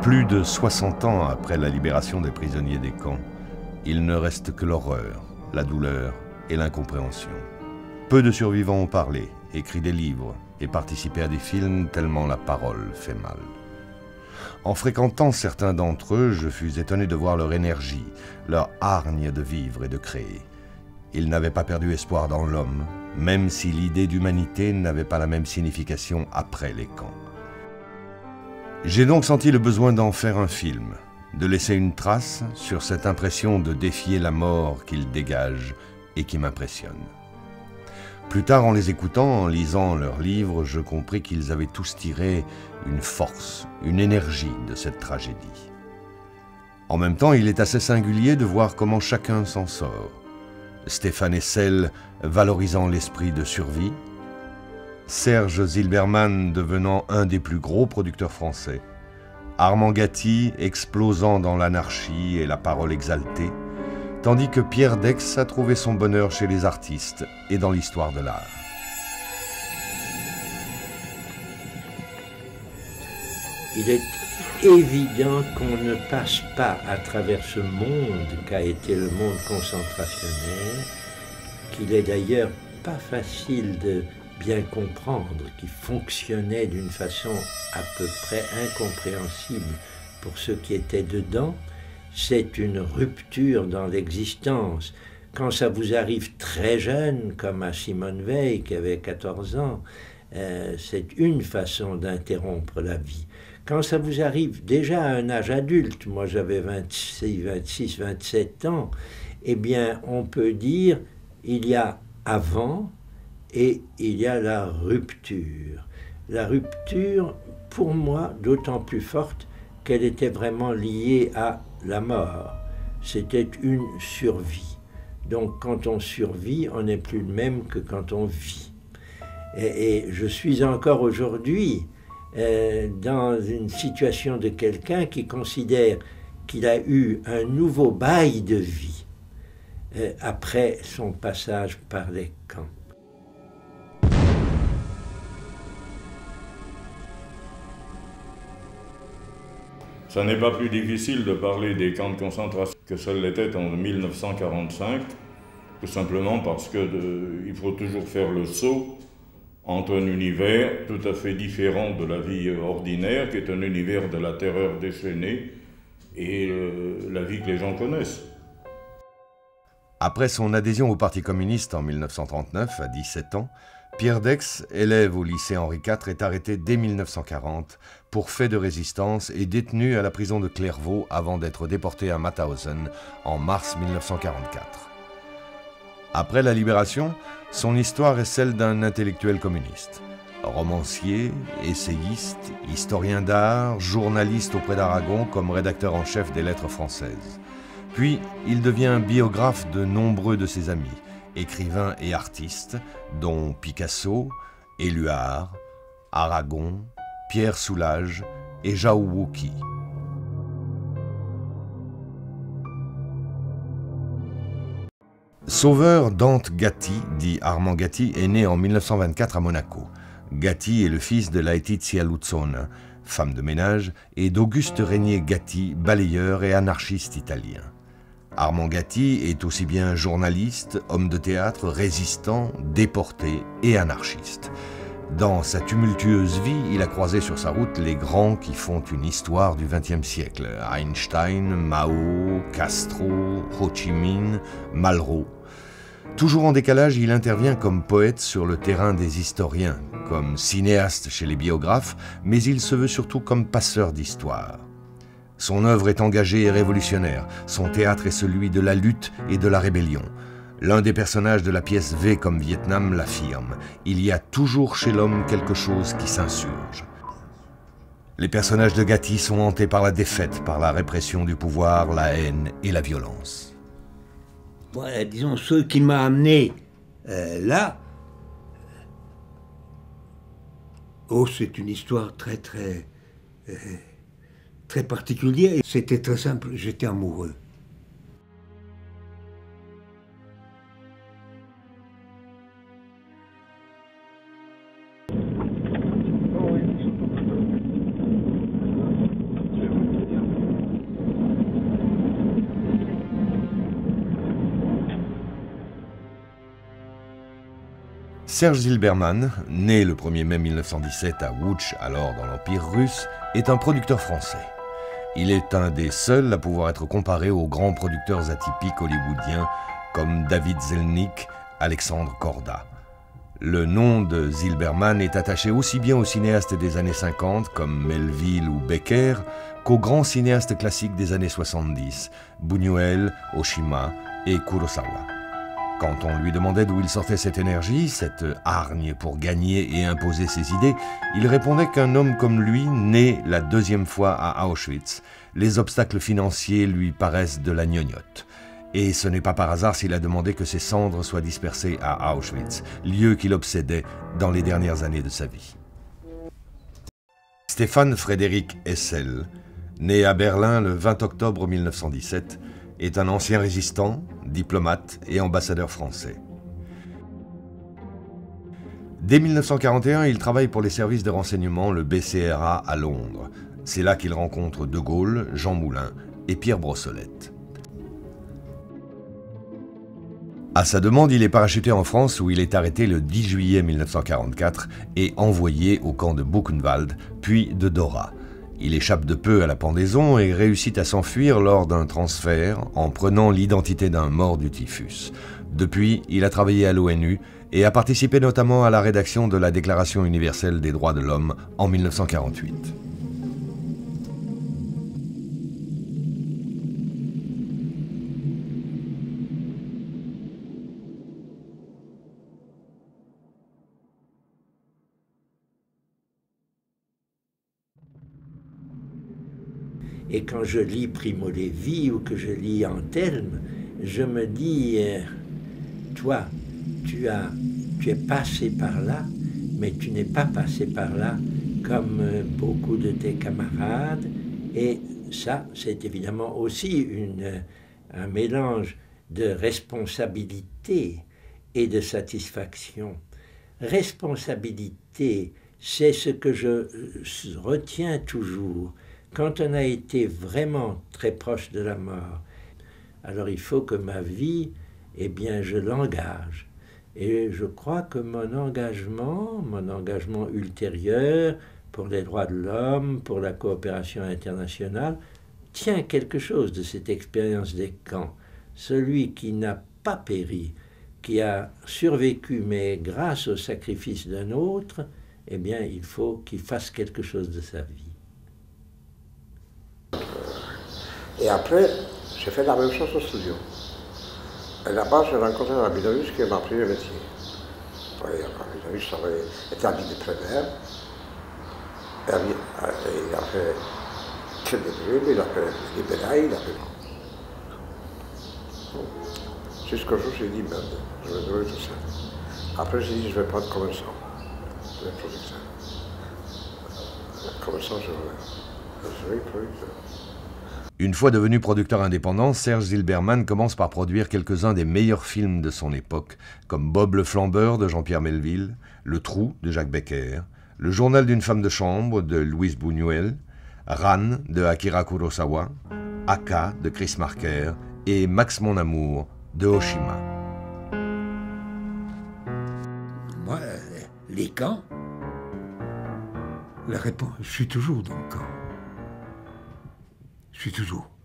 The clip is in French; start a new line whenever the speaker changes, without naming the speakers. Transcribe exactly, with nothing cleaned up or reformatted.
Plus de soixante ans après la libération des prisonniers des camps, il ne reste que l'horreur, la douleur et l'incompréhension. Peu de survivants ont parlé, écrit des livres et participé à des films tellement la parole fait mal. En fréquentant certains d'entre eux, je fus étonné de voir leur énergie, leur hargne de vivre et de créer. Ils n'avaient pas perdu espoir dans l'homme, même si l'idée d'humanité n'avait pas la même signification après les camps. J'ai donc senti le besoin d'en faire un film, de laisser une trace sur cette impression de défier la mort qu'ils dégagent et qui m'impressionne. Plus tard, en les écoutant, en lisant leurs livres, je compris qu'ils avaient tous tiré une force, une énergie de cette tragédie. En même temps, il est assez singulier de voir comment chacun s'en sort. Stéphane Hessel valorisant l'esprit de survie, Serge Zilberman devenant un des plus gros producteurs français, Armand Gatti explosant dans l'anarchie et la parole exaltée, tandis que Pierre Daix a trouvé son bonheur chez les artistes et dans l'histoire de l'art.
Il est évident qu'on ne passe pas à travers ce monde qu'a été le monde concentrationnaire, qu'il est d'ailleurs pas facile de bien comprendre, qui fonctionnait d'une façon à peu près incompréhensible pour ceux qui étaient dedans. C'est une rupture dans l'existence. Quand ça vous arrive très jeune, comme à Simone Veil qui avait quatorze ans, euh, c'est une façon d'interrompre la vie. Quand ça vous arrive déjà à un âge adulte, moi j'avais vingt-six, vingt-six, vingt-sept ans, eh bien on peut dire il y a avant et il y a la rupture. La rupture, pour moi, d'autant plus forte qu'elle était vraiment liée à la mort. C'était une survie. Donc quand on survit, on n'est plus le même que quand on vit. Et, et je suis encore aujourd'hui euh, dans une situation de quelqu'un qui considère qu'il a eu un nouveau bail de vie euh, après son passage par les camps.
Ça n'est pas plus difficile de parler des camps de concentration que ça l'était en mille neuf cent quarante-cinq, tout simplement parce que de, il faut toujours faire le saut entre un univers tout à fait différent de la vie ordinaire, qui est un univers de la terreur déchaînée, et euh, la vie que les gens connaissent.
Après son adhésion au Parti communiste en mille neuf cent trente-neuf, à dix-sept ans, Pierre Daix, élève au lycée Henri quatre, est arrêté dès mille neuf cent quarante pour fait de résistance et détenu à la prison de Clairvaux avant d'être déporté à Mauthausen en mars mille neuf cent quarante-quatre. Après la libération, son histoire est celle d'un intellectuel communiste. Romancier, essayiste, historien d'art, journaliste auprès d'Aragon comme rédacteur en chef des Lettres françaises. Puis, il devient biographe de nombreux de ses amis, écrivains et artistes, dont Picasso, Éluard, Aragon, Pierre Soulages et Zhao Wuqi. Sauveur Dante Gatti, dit Armand Gatti, est né en mille neuf cent vingt-quatre à Monaco. Gatti est le fils de Laetitia Luzzone, femme de ménage, et d'Auguste Régnier Gatti, balayeur et anarchiste italien. Armand Gatti est aussi bien journaliste, homme de théâtre, résistant, déporté et anarchiste. Dans sa tumultueuse vie, il a croisé sur sa route les grands qui font une histoire du vingtième siècle. Einstein, Mao, Castro, Ho Chi Minh, Malraux. Toujours en décalage, il intervient comme poète sur le terrain des historiens, comme cinéaste chez les biographes, mais il se veut surtout comme passeur d'histoire. Son œuvre est engagée et révolutionnaire. Son théâtre est celui de la lutte et de la rébellion. L'un des personnages de la pièce V comme Vietnam l'affirme. Il y a toujours chez l'homme quelque chose qui s'insurge. Les personnages de Gatti sont hantés par la défaite, par la répression du pouvoir, la haine et la violence.
Voilà, disons, ce qui m'a amené euh, là, oh, c'est une histoire très, très, euh, très particulière. C'était très simple, j'étais amoureux.
Serge Zilberman, né le premier mai mille neuf cent dix-sept à Łódź, alors dans l'Empire russe, est un producteur français. Il est un des seuls à pouvoir être comparé aux grands producteurs atypiques hollywoodiens comme David Selznick, Alexandre Korda. Le nom de Zilberman est attaché aussi bien aux cinéastes des années cinquante comme Melville ou Becker qu'aux grands cinéastes classiques des années soixante-dix, Buñuel, Oshima et Kurosawa. Quand on lui demandait d'où il sortait cette énergie, cette hargne pour gagner et imposer ses idées, il répondait qu'un homme comme lui, né la deuxième fois à Auschwitz, les obstacles financiers lui paraissent de la gnognotte. Et ce n'est pas par hasard s'il a demandé que ses cendres soient dispersées à Auschwitz, lieu qu'il obsédait dans les dernières années de sa vie. Stéphane Frédéric Hessel, né à Berlin le vingt octobre mille neuf cent dix-sept, est un ancien résistant, diplomate et ambassadeur français. Dès mille neuf cent quarante et un, il travaille pour les services de renseignement, le B C R A à Londres. C'est là qu'il rencontre De Gaulle, Jean Moulin et Pierre Brossolette. À sa demande, il est parachuté en France où il est arrêté le dix juillet mille neuf cent quarante-quatre et envoyé au camp de Buchenwald, puis de Dora. Il échappe de peu à la pendaison et réussit à s'enfuir lors d'un transfert en prenant l'identité d'un mort du typhus. Depuis, il a travaillé à l'ONU et a participé notamment à la rédaction de la Déclaration universelle des droits de l'homme en mille neuf cent quarante-huit.
Et quand je lis Primo Levi ou que je lis Antelme, je me dis, euh, toi, tu, as, tu es passé par là, mais tu n'es pas passé par là comme euh, beaucoup de tes camarades. Et ça, c'est évidemment aussi une, un mélange de responsabilité et de satisfaction. Responsabilité, c'est ce que je retiens toujours. Quand on a été vraiment très proche de la mort, alors il faut que ma vie, eh bien, je l'engage. Et je crois que mon engagement, mon engagement ultérieur pour les droits de l'homme, pour la coopération internationale, tient quelque chose de cette expérience des camps. Celui qui n'a pas péri, qui a survécu, mais grâce au sacrifice d'un autre, eh bien, il faut qu'il fasse quelque chose de sa vie.
Et après, j'ai fait la même chose au studio. Et là-bas, j'ai rencontré un Rabinowitz qui m'a appris le métier. Oui, Rabinowitz était habillé de Prévert. Et il a fait que des brumes, il a fait des bédailles, il a fait... Jusqu'au jour où j'ai dit, merde, je vais trouver tout ça. Après, j'ai dit, je vais prendre commerçant. Je vais producteur. Commerçant, je vais... Je vais producteur.
Une fois devenu producteur indépendant, Serge Zilberman commence par produire quelques-uns des meilleurs films de son époque, comme Bob le Flambeur de Jean-Pierre Melville, Le Trou de Jacques Becker, Le Journal d'une femme de chambre de Luis Buñuel, Ran de Akira Kurosawa, Aka de Chris Marker et Max mon amour de Oshima.
Moi, les camps, la réponse, je suis toujours dans le camp. Je suis toujours.